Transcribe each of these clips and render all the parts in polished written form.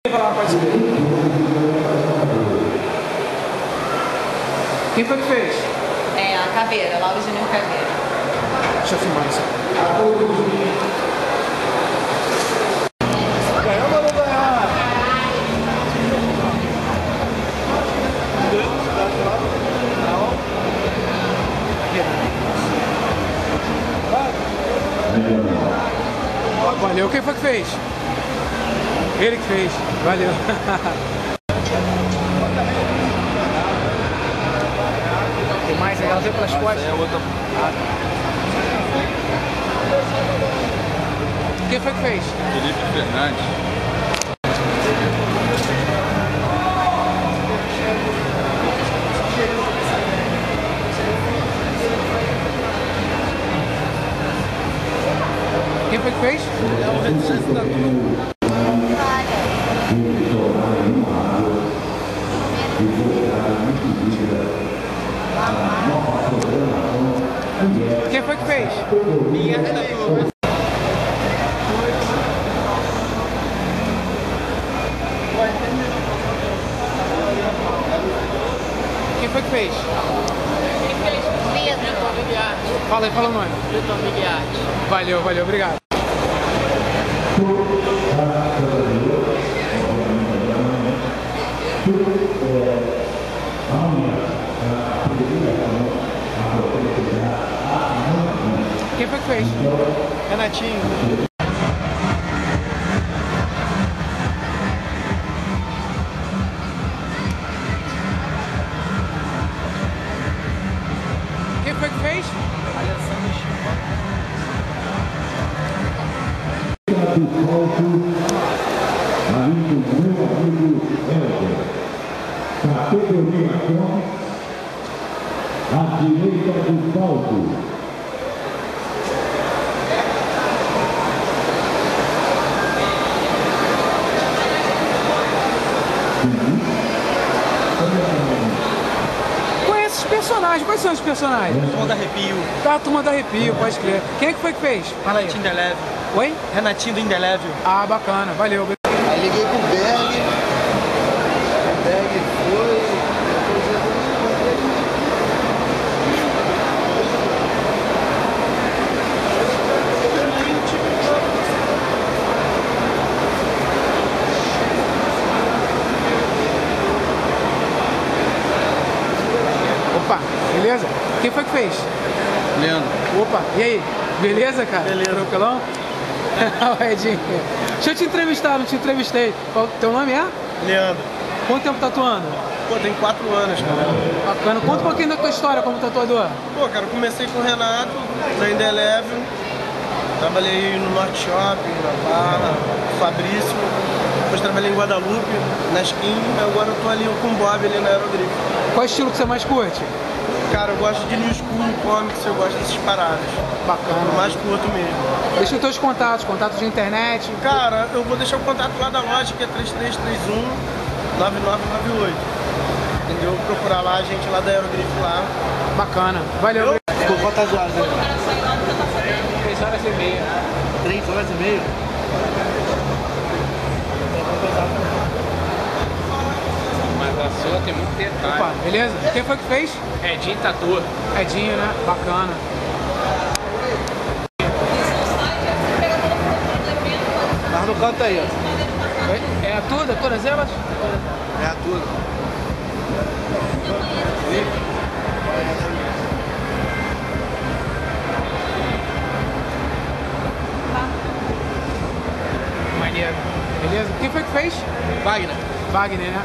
Quem foi que fez? É, a Caveira, Laura Júnior Caveira. Deixa eu filmar isso. Ganhou ou não ganhar? Valeu. Quem foi que fez? Ele que fez. Valeu. Tem mais aí? Ela veio pelas costas. Quem foi que fez? Felipe Fernandes. Quem foi que fez? Quem foi que fez? Quem foi que fez? Fala aí, fala o nome. Valeu, valeu, obrigado. Quem foi que fez? Renatinho. Quem foi que fez? Alessandro Chico. Do palco, aí do meu amigo Helder. Categoria com a direita do palco. Conhece os personagens. Quais são os personagens? Turma da Arrepio. Tá, a turma da Arrepio, pode crer. Quem é que foi que fez? Fala aí. Renatinho Indelével. Oi? Renatinho do Indelével. Ah, bacana, valeu. Aí liguei pro Berg. O Berg foi. Opa, beleza? Quem foi que fez? Leandro. Opa, e aí? Beleza, cara? Beleza. Tranquilão? O Edinho. Deixa eu te entrevistar, não te entrevistei. Qual teu nome é? Leandro. Quanto tempo tatuando? Pô, tem 4 anos, cara. Bacana. Conta um pouquinho da tua história como tatuador. Pô, cara, eu comecei com o Renato, na Indelével. Trabalhei no Norte Shopping, na Barra, Fabrício. Depois trabalhei em Guadalupe, na Skin. Agora eu tô ali com o Bob ali na Aerogrifo. Qual estilo que você mais curte? Cara, eu gosto de New School, Comics, eu gosto dessas paradas. Bacana. Eu mais curto mesmo. Deixa os teus contatos, contatos de internet. Cara, eu vou deixar o contato lá da loja, que é 3331-9998. Entendeu? Procurar lá a gente lá da Aerogrifo lá. Bacana. Valeu. Por quantas horas? 3 horas e meia. 3 horas e meia? Mas a sua tem muito detalhe. Opa, beleza? Quem foi que fez? Edinho Tatu. Edinho, né? Bacana. Mas no canto aí, ó. É a tudo? É todas elas? É a tudo. Maneiro. Beleza? Quem foi que fez? Wagner. Wagner, né?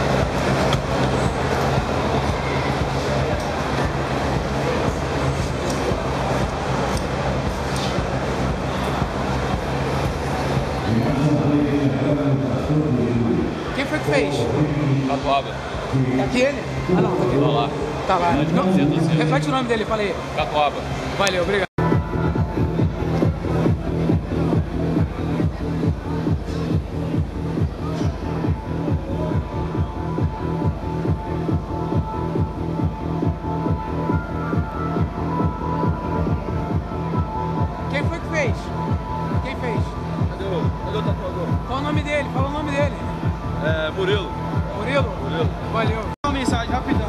Quem foi que fez? Catuaba. Tá aqui ele? Ah não, tá aqui. Olha lá. Tá lá. Não, repete o nome dele, fala aí. Catuaba. Valeu, obrigado. Quem foi que fez? Quem fez? Cadê o tatuador? Qual o nome dele? Fala o nome dele. Murilo. Murilo? Murilo. Valeu. Uma mensagem rapidão.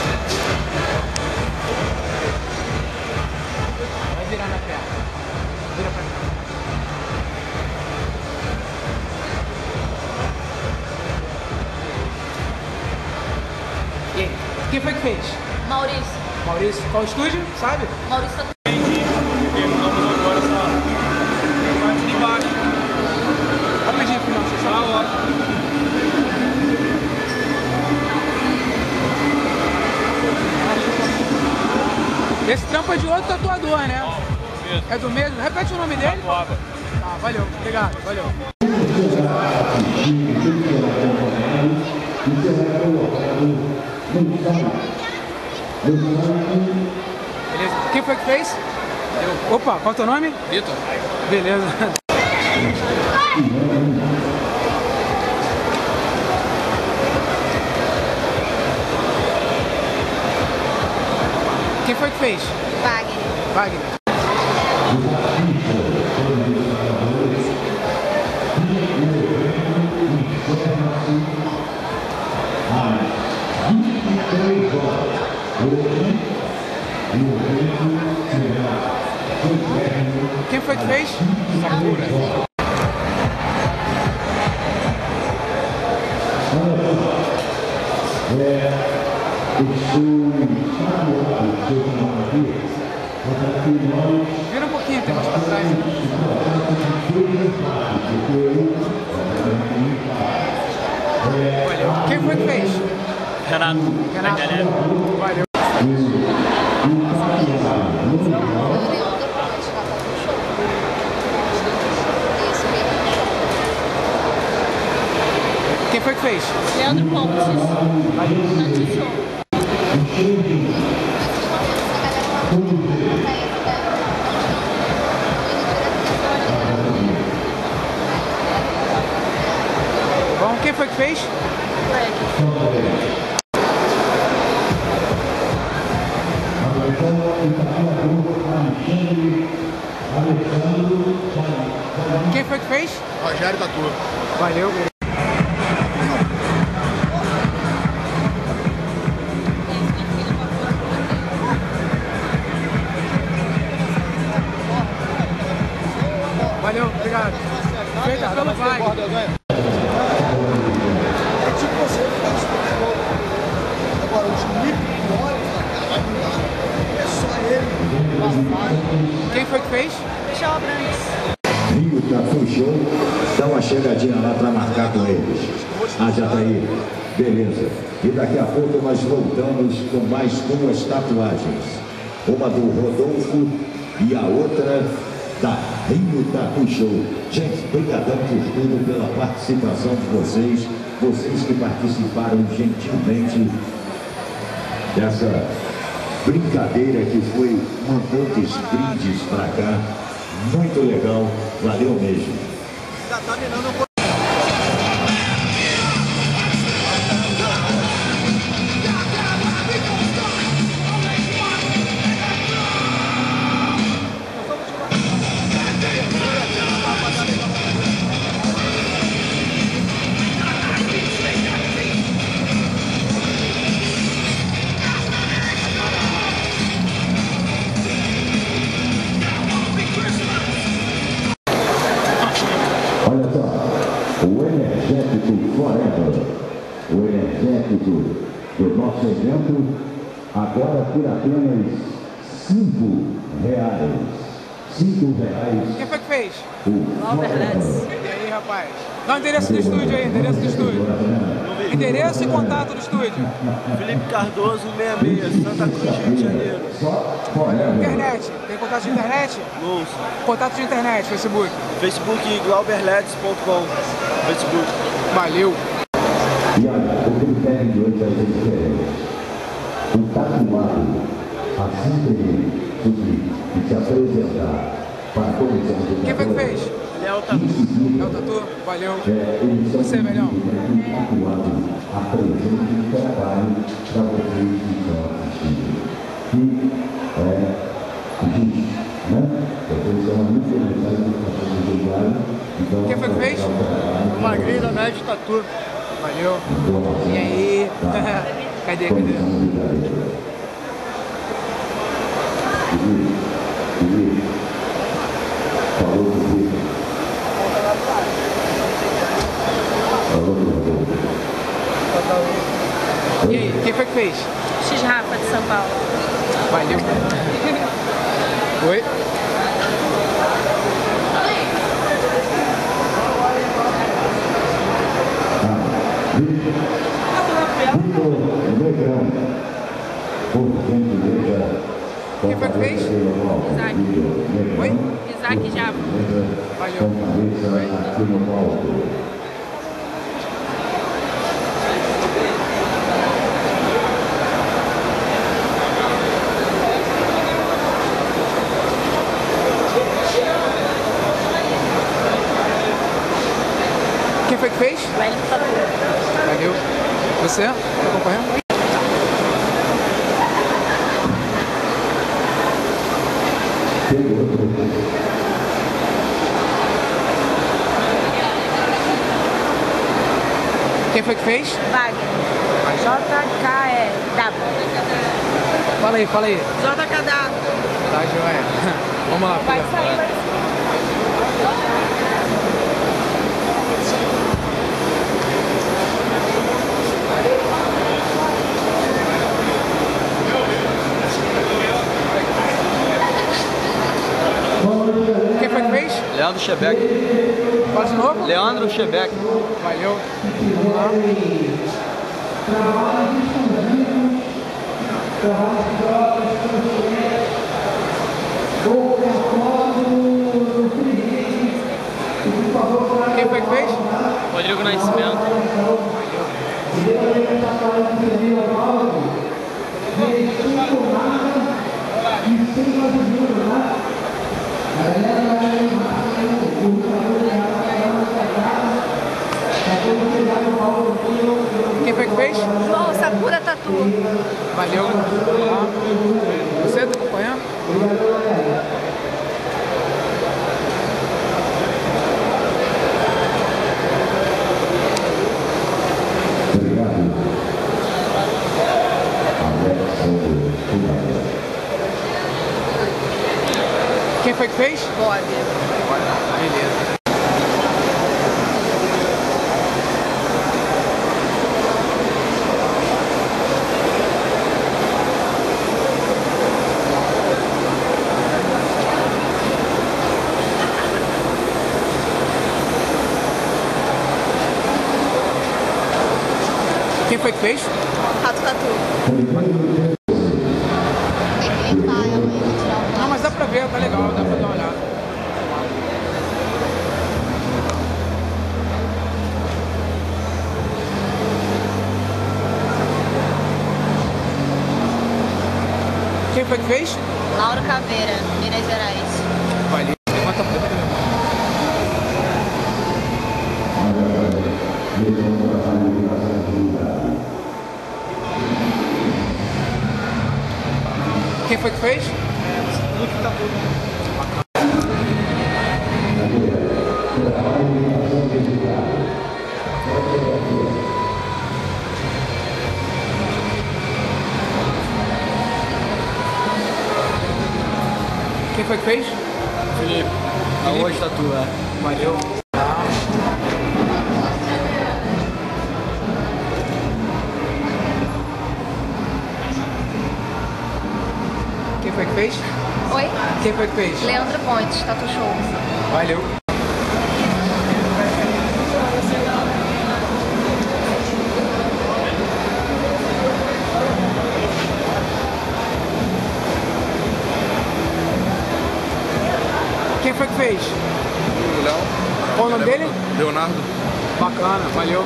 Vai virar na perna. Vira pra cá. E aí? Quem foi que fez? Maurício. Maurício. Qual estúdio? Sabe? Maurício tá... Terminamos agora essa parte de baixo. Rapidinho, final. Deixa eu só falar. Esse trampo é de outro tatuador, né? É do mesmo? Repete o nome dele? Tá, valeu. Obrigado. Valeu. Beleza. Quem foi que fez? Eu. Opa, qual é o teu nome? Vitor. Beleza. Quem foi que fez? Wagner. Wagner. Quem foi que fez? Sakura. Vira um pouquinho, tem mais pra trás. Valeu. Quem foi que fez? Renato. Renato. Valeu. Quem foi que fez? Leandro Pontes. Show. Bom, quem foi que fez? Quem foi que fez? Rogério Tatu. Valeu. Valeu, obrigado. Feita pelo Wagner. É tipo você, agora o Felipe mora, é só ele. Quem foi que fez? Michel Abrantes. Rio Tatu Show, dá uma chegadinha lá para marcar com eles. Ah, já tá aí. Beleza. E daqui a pouco nós voltamos com mais 2 tatuagens. Uma do Rodolfo e a outra da Rio Tatu Show. Gente, obrigadão por tudo, pela participação de vocês. Vocês que participaram gentilmente dessa brincadeira que foi mandando os brindes para cá. Muito legal, valeu mesmo. Olha só, o energético Forever, o energético do nosso evento, agora por apenas R$5. R$5. Quem foi que fez? O Alberletes. E aí, rapaz? Dá o endereço do estúdio aí, endereço do estúdio. Endereço e contato do estúdio. Felipe Cardoso, 66, Santa Cruz, Rio de Janeiro. Internet. Tem contato de internet? Moço. Contato de internet, Facebook. Facebook, glauberleds.com. Facebook. Valeu. E olha, o critério de hoje é diferente. O tatuado, assim que ele subir e se apresentar para a comissão de Quem foi que fez? Léo Tatu. É o Tatu? Valeu. Você, velhão. tatuado apresente um trabalho para vocês que estão assistindo. Que é justo, né? Vocês são muito interessados em fazer o trabalho. Quem foi que fez? O Magrinho da Média Tatu. Valeu. E aí? Cadê? E aí, quem foi que fez? X Rafa de São Paulo. Valeu. Oi? Quem foi que fez? Isaac. Oi? Isaac Java. Valeu. Quem foi que fez? Wellington Tatu. Valeu. Você? Tá acompanhando? Quem foi que fez? Wagner. JKW. Fala aí, fala aí. JKW. Tá, joia. Vamos lá, Vai filha. sair, vai sair. Quem foi que fez? Leandro Chebeck. Fala de novo. Leandro Chebeck. Valeu. Vamos lá. Quem foi que fez? Rodrigo Nascimento. Quem foi que fez? João Sakura Tatu. Valeu. Vamos lá. Você tá acompanhando? Quem foi que fez? Bob. Beleza. Quem foi que fez? Rato Tatu. Não, mas dá pra ver, tá legal, dá pra dar uma olhada. Quem foi que fez? Laura Caveira, Minas Gerais. Valeu. Levanta a mão. Quem foi que fez? Quem foi que fez? Felipe. Aonde está tu? Valeu. Quem foi que fez? Oi? Quem foi que fez? Leandro Pontes, Tatu Show. Valeu. Quem foi que fez? O Léo. Qual o nome dele? Leonardo. Bacana, valeu.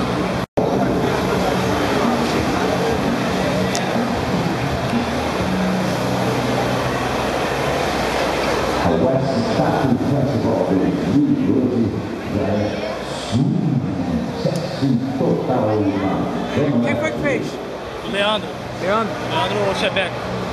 A West Tattoo Festival de 2012 já é sucesso total. Quem foi que fez? Leandro. Leandro? Leandro Chebeck.